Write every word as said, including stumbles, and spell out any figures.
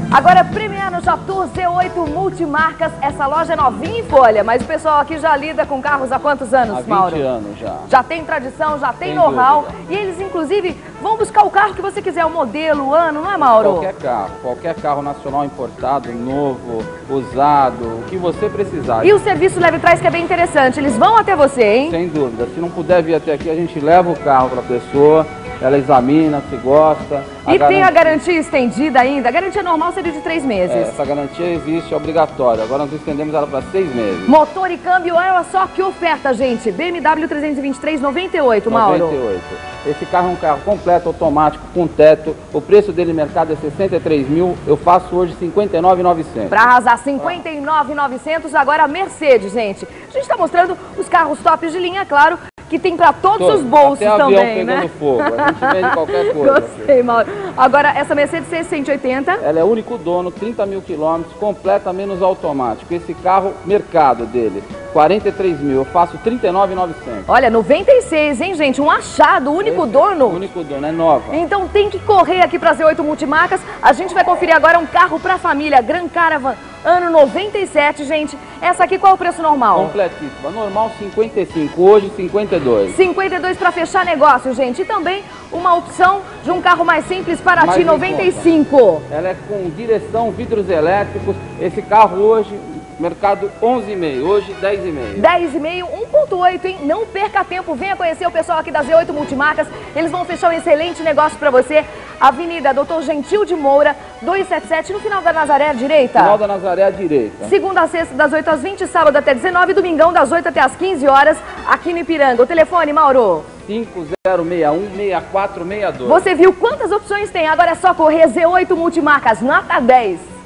Agora, Premier no Jatour Z oito Multimarcas. Essa loja é novinha em folha, mas o pessoal aqui já lida com carros há quantos anos, há vinte Mauro? anos já. Já tem tradição, já tem know-how. E eles, inclusive, vão buscar o carro que você quiser, o modelo, o ano, não é, Mauro? Qualquer carro, qualquer carro nacional importado, novo, usado, o que você precisar. E o serviço leve trás que é bem interessante, eles vão até você, hein? Sem dúvida. Se não puder vir até aqui, a gente leva o carro para a pessoa, ela examina, se gosta. E garantia... tem a garantia estendida ainda? A garantia normal seria de três meses. É, essa garantia existe, é obrigatória. Agora nós estendemos ela para seis meses. Motor e câmbio, olha só que oferta, gente. B M W trezentos e vinte e três, noventa e oito, Mauro. noventa e oito. Esse carro é um carro completo, automático, com teto. O preço dele no mercado é sessenta e três mil. Eu faço hoje cinquenta e nove mil e novecentos. Para arrasar, cinquenta e nove mil e novecentos. Agora a Mercedes, gente. A gente está mostrando os carros tops de linha, claro, que tem para todos Todo. os bolsos Até também, avião pegando né? fogo. A gente vende qualquer coisa. Gostei, Mauro. Agora, essa Mercedes C cento e oitenta. Ela é único dono, trinta mil quilômetros, completa menos automático. Esse carro, mercado dele, quarenta e três mil. Eu faço trinta e nove mil e novecentos. Olha, noventa e seis, hein, gente? Um achado, único Esse, dono. Único dono, é nova. Então tem que correr aqui para Z oito Multimarcas. A gente vai conferir agora um carro para família, Gran Caravan, ano noventa e sete, gente. Essa aqui qual é o preço normal? Completíssima. Normal cinquenta e cinco, hoje cinquenta e dois. cinquenta e dois para fechar negócio, gente. E também uma opção de um carro mais simples para ti, noventa e cinco. Ela é com direção, vidros elétricos. Esse carro hoje, mercado onze e meio, hoje dez e meio. dez e meio, um ponto oito, hein? Não perca tempo, venha conhecer o pessoal aqui da Z oito Multimarcas. Eles vão fechar um excelente negócio para você. Avenida Doutor Gentil de Moura, duzentos e setenta e sete, no final da Nazaré, à direita. Final da Nazaré, à direita. Segunda a sexta, das oito às vinte, sábado até dezenove, domingão das oito até às quinze horas, aqui no Ipiranga. O telefone, Mauro? cinco zero seis um, seis quatro seis dois. Você viu quantas opções tem? Agora é só correr. Z oito Multimarcas, nota dez.